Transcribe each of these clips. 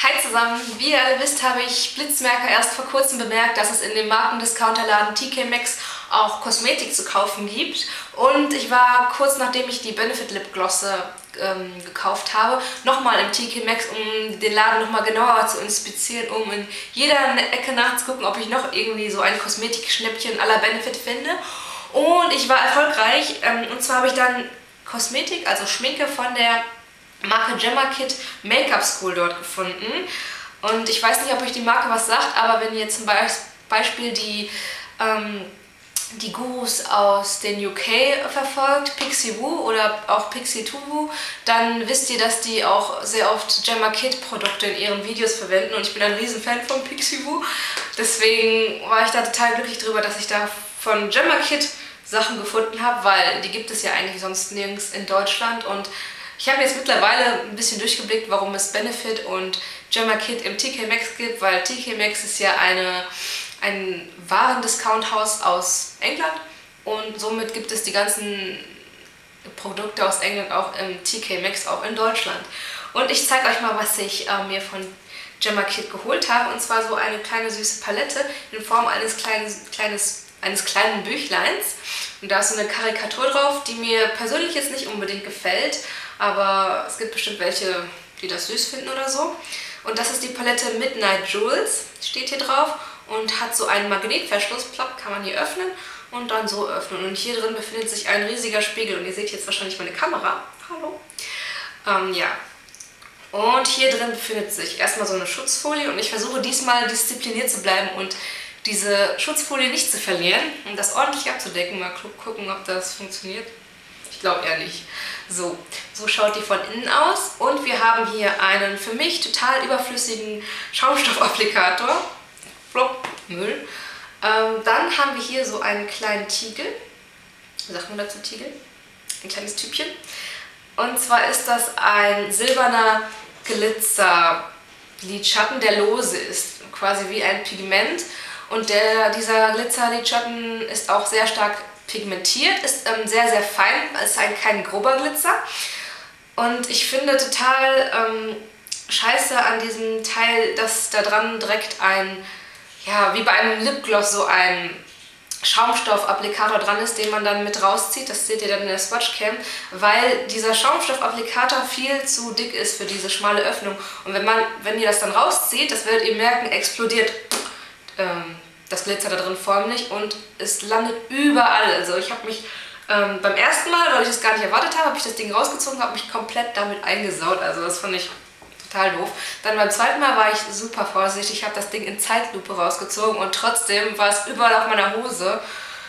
Hi zusammen! Wie ihr alle wisst, habe ich Blitzmerker erst vor kurzem bemerkt, dass es in dem Markendiscounterladen TK Maxx auch Kosmetik zu kaufen gibt. Und ich war kurz nachdem ich die Benefit Lipglosse gekauft habe, nochmal im TK Maxx, um den Laden nochmal genauer zu inspizieren, um in jeder Ecke nachzugucken, ob ich noch irgendwie so ein Kosmetikschnäppchen à la Benefit finde. Und ich war erfolgreich, und zwar habe ich dann Kosmetik, also Schminke von der Marke Gemma Kit Make-up School dort gefunden. Und ich weiß nicht, ob euch die Marke was sagt, aber wenn ihr zum Beispiel die Gurus aus den UK verfolgt, Pixie Woo oder auch Pixie Tubu, dann wisst ihr, dass die auch sehr oft Gemma Kit Produkte in ihren Videos verwenden und ich bin ein riesen Fan von Pixie Woo. Deswegen war ich da total glücklich drüber, dass ich da von Gemma Kit Sachen gefunden habe, weil die gibt es ja eigentlich sonst nirgends in Deutschland. Und ich habe jetzt mittlerweile ein bisschen durchgeblickt, warum es Benefit und Gemma Kit im TK Maxx gibt, weil TK Maxx ist ja ein Warendiscount-Haus aus England und somit gibt es die ganzen Produkte aus England auch im TK Maxx, auch in Deutschland. Und ich zeige euch mal, was ich mir von Gemma Kit geholt habe, und zwar so eine kleine süße Palette in Form eines kleinen Büchleins. Und da ist so eine Karikatur drauf, die mir persönlich jetzt nicht unbedingt gefällt, aber es gibt bestimmt welche, die das süß finden oder so. Und das ist die Palette Midnight Jewels, steht hier drauf, und hat so einen Magnetverschluss, plopp, kann man hier öffnen und dann so öffnen. Und hier drin befindet sich ein riesiger Spiegel und ihr seht jetzt wahrscheinlich meine Kamera. Hallo. Ja. Und hier drin befindet sich erstmal so eine Schutzfolie und ich versuche diesmal diszipliniert zu bleiben und diese Schutzfolie nicht zu verlieren und das ordentlich abzudecken. Mal gucken, ob das funktioniert. Ich glaube eher nicht. So schaut die von innen aus und wir haben hier einen für mich total überflüssigen Schaumstoffapplikator. Flop, Müll. Dann haben wir hier so einen kleinen Tiegel. Wie sagt man dazu, Tiegel? Ein kleines Tübchen. Und zwar ist das ein silberner Glitzer-Lidschatten, der lose ist. Quasi wie ein Pigment. Und dieser Glitzer-Lidschatten ist auch sehr stark pigmentiert, ist sehr, sehr fein, es ist kein grober Glitzer. Und ich finde total scheiße an diesem Teil, dass da dran direkt wie bei einem Lipgloss so ein Schaumstoffapplikator dran ist, den man dann mit rauszieht. Das seht ihr dann in der Swatchcam, weil dieser Schaumstoffapplikator viel zu dick ist für diese schmale Öffnung. Und wenn ihr das dann rauszieht, das werdet ihr merken, explodiert das Glitzer da drin förmlich und es landet überall. Also ich habe mich beim ersten Mal, weil ich das gar nicht erwartet habe, habe ich das Ding rausgezogen, habe mich komplett damit eingesaut. Also das fand ich total doof. Dann beim zweiten Mal war ich super vorsichtig, ich habe das Ding in Zeitlupe rausgezogen und trotzdem war es überall auf meiner Hose.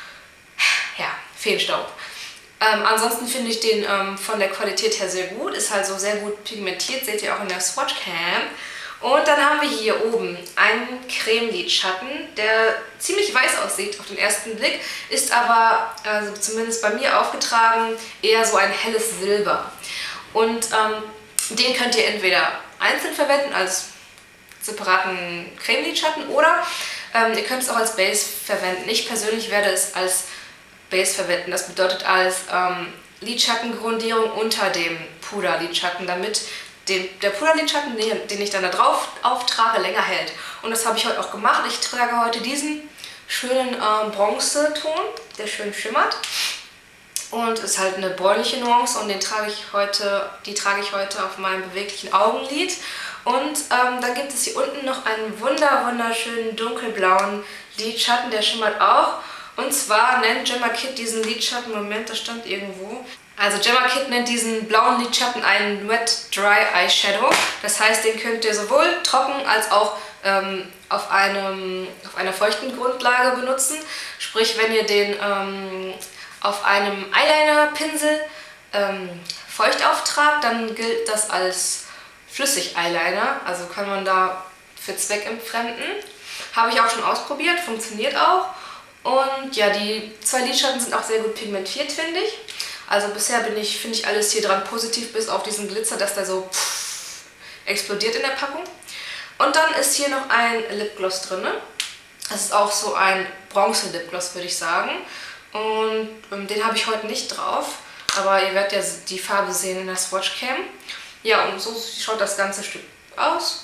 Ja, Feenstaub. Ansonsten finde ich den von der Qualität her sehr gut, ist halt so sehr gut pigmentiert, seht ihr auch in der Swatchcam. Und dann haben wir hier oben einen Cremelidschatten, der ziemlich weiß aussieht auf den ersten Blick, ist aber, also zumindest bei mir aufgetragen, eher so ein helles Silber. Und den könnt ihr entweder einzeln verwenden als separaten Cremelidschatten oder ihr könnt es auch als Base verwenden. Ich persönlich werde es als Base verwenden, das bedeutet als Lidschattengrundierung unter dem Puderlidschatten, damit der Puderlidschatten, den ich dann da drauf auftrage, länger hält. Und das habe ich heute auch gemacht. Ich trage heute diesen schönen Bronzeton, der schön schimmert. Und ist halt eine bräunliche Nuance und die trage ich heute auf meinem beweglichen Augenlid. Und dann gibt es hier unten noch einen wunderschönen dunkelblauen Lidschatten, der schimmert auch. Und zwar nennt Gemma Kit diesen Lidschatten, Moment, das stand irgendwo. Also Gemma Kit nennt diesen blauen Lidschatten einen Wet Dry Eyeshadow. Das heißt, den könnt ihr sowohl trocken als auch auf einer feuchten Grundlage benutzen. Sprich, wenn ihr den auf einem Eyeliner-Pinsel feucht auftragt, dann gilt das als Flüssig-Eyeliner. Also kann man da für zweckentfremden. Habe ich auch schon ausprobiert, funktioniert auch. Und ja, die zwei Lidschatten sind auch sehr gut pigmentiert, finde ich. Also bisher finde ich alles hier dran positiv, bis auf diesen Glitzer, dass der so explodiert in der Packung. Und dann ist hier noch ein Lipgloss drin. Das ist auch so ein Bronze-Lipgloss, würde ich sagen. Und den habe ich heute nicht drauf, aber ihr werdet ja die Farbe sehen in der Swatchcam. Ja, und so schaut das ganze Stück aus.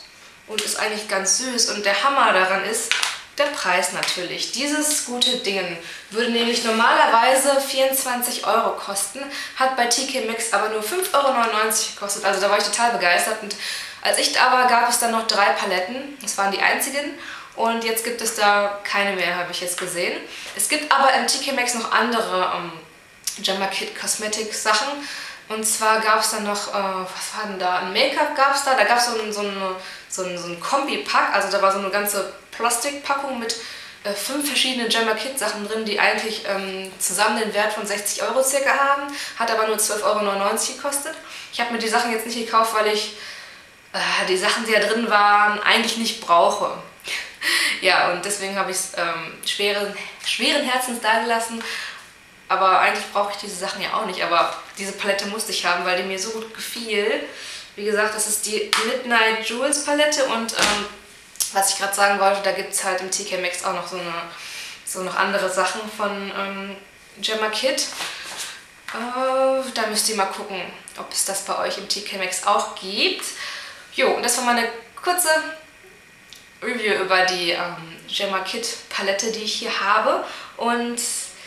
und ist eigentlich ganz süß. Und der Hammer daran ist der Preis natürlich. Dieses gute Ding würde nämlich normalerweise 24 € kosten, hat bei TK Maxx aber nur 5,99 € gekostet. Also da war ich total begeistert. Und als ich da war, gab es dann noch 3 Paletten. Das waren die einzigen. Und jetzt gibt es da keine mehr, habe ich jetzt gesehen. Es gibt aber im TK Maxx noch andere Gemma Kit Cosmetics Sachen. Und zwar gab es dann noch, was war denn da? Ein Make-up gab es da. Da gab es so ein Kombi-Pack. Also da war so eine ganze Plastikpackung mit 5 verschiedenen Gemma Kit Sachen drin, die eigentlich zusammen den Wert von 60 € circa haben. Hat aber nur 12,99 € gekostet. Ich habe mir die Sachen jetzt nicht gekauft, weil ich die Sachen, die da drin waren, eigentlich nicht brauche. Ja, und deswegen habe ich es schweren Herzens dagelassen. Aber eigentlich brauche ich diese Sachen ja auch nicht. Aber diese Palette musste ich haben, weil die mir so gut gefiel. Wie gesagt, das ist die Midnight Jewels Palette. Und was ich gerade sagen wollte, da gibt es halt im TK Maxx auch noch so noch andere Sachen von Gemma Kit. Da müsst ihr mal gucken, ob es das bei euch im TK Maxx auch gibt. Jo, und das war meine kurze Review über die Gemma Kit Palette, die ich hier habe. Und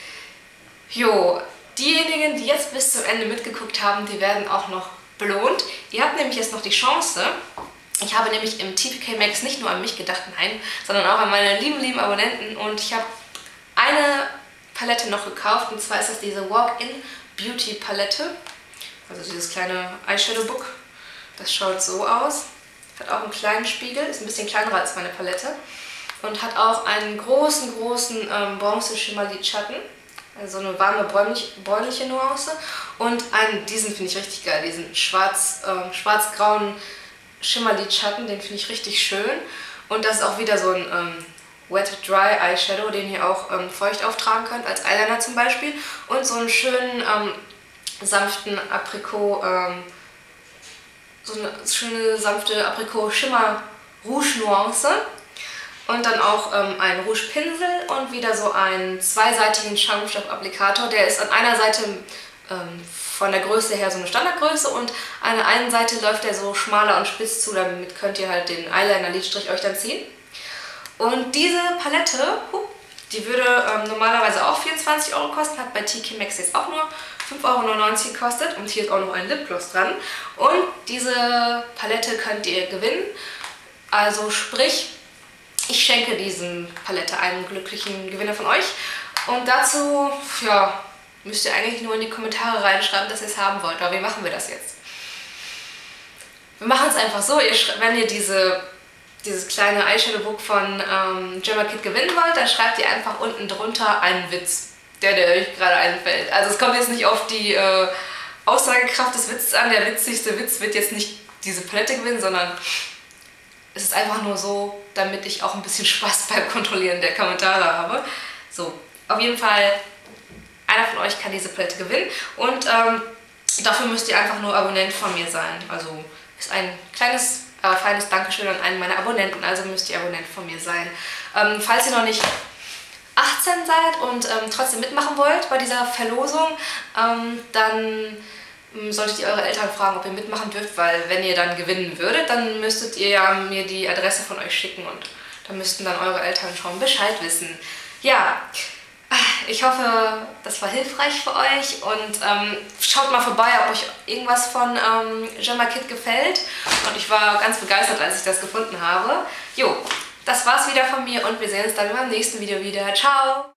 jo, diejenigen, die jetzt bis zum Ende mitgeguckt haben, die werden auch noch belohnt. Ihr habt nämlich jetzt noch die Chance. Ich habe nämlich im TK Maxx nicht nur an mich gedacht, nein, sondern auch an meine lieben Abonnenten. Und ich habe eine Palette noch gekauft, und zwar ist das diese Walk-In Beauty Palette. Also dieses kleine Eyeshadow-Book. Das schaut so aus. Hat auch einen kleinen Spiegel, ist ein bisschen kleiner als meine Palette. Und hat auch einen großen Bronze-Schimmerlidschatten. Also eine warme, bräunliche Nuance. Und diesen finde ich richtig geil, diesen schwarz-grauen Schimmerlidschatten, den finde ich richtig schön. Und das ist auch wieder so ein Wet Dry Eyeshadow, den ihr auch feucht auftragen könnt, als Eyeliner zum Beispiel. Und so einen schönen sanften Aprikot, so eine schöne sanfte Aprikot-Schimmer-Rouge-Nuance. Und dann auch einen Rouge-Pinsel und wieder so einen zweiseitigen Schaumstoff-Applikator. Der ist an einer Seite von der Größe her so eine Standardgröße und an der einen Seite läuft der so schmaler und spitz zu. Damit könnt ihr halt den Eyeliner-Lidstrich euch dann ziehen. Und diese Palette, die würde normalerweise auch 24 € kosten, hat bei TK Maxx jetzt auch nur 5,99 € gekostet. Und hier ist auch noch ein Lipgloss dran. Und diese Palette könnt ihr gewinnen. Also sprich, ich schenke diesen Palette einem glücklichen Gewinner von euch. Und dazu, ja, müsst ihr eigentlich nur in die Kommentare reinschreiben, dass ihr es haben wollt. Aber wie machen wir das jetzt? Wir machen es einfach so, wenn ihr dieses kleine Eyeshadow-Book von Gemma Kit gewinnen wollt, dann schreibt ihr einfach unten drunter einen Witz, der euch gerade einfällt. Also es kommt jetzt nicht auf die Aussagekraft des Witzes an. Der witzigste Witz wird jetzt nicht diese Palette gewinnen, sondern es ist einfach nur so, damit ich auch ein bisschen Spaß beim Kontrollieren der Kommentare habe. So, auf jeden Fall, einer von euch kann diese Palette gewinnen. Und dafür müsst ihr einfach nur Abonnent von mir sein. Also ist ein kleines, aber feines Dankeschön an einen meiner Abonnenten. Also müsst ihr Abonnent von mir sein. Falls ihr noch nicht 18 seid und trotzdem mitmachen wollt bei dieser Verlosung, dann solltet ihr eure Eltern fragen, ob ihr mitmachen dürft, weil wenn ihr dann gewinnen würdet, dann müsstet ihr ja mir die Adresse von euch schicken und dann müssten dann eure Eltern schon Bescheid wissen. Ja, ich hoffe, das war hilfreich für euch und schaut mal vorbei, ob euch irgendwas von Gemma Kit gefällt. Und ich war ganz begeistert, als ich das gefunden habe. Jo, das war's wieder von mir und wir sehen uns dann beim nächsten Video wieder. Ciao!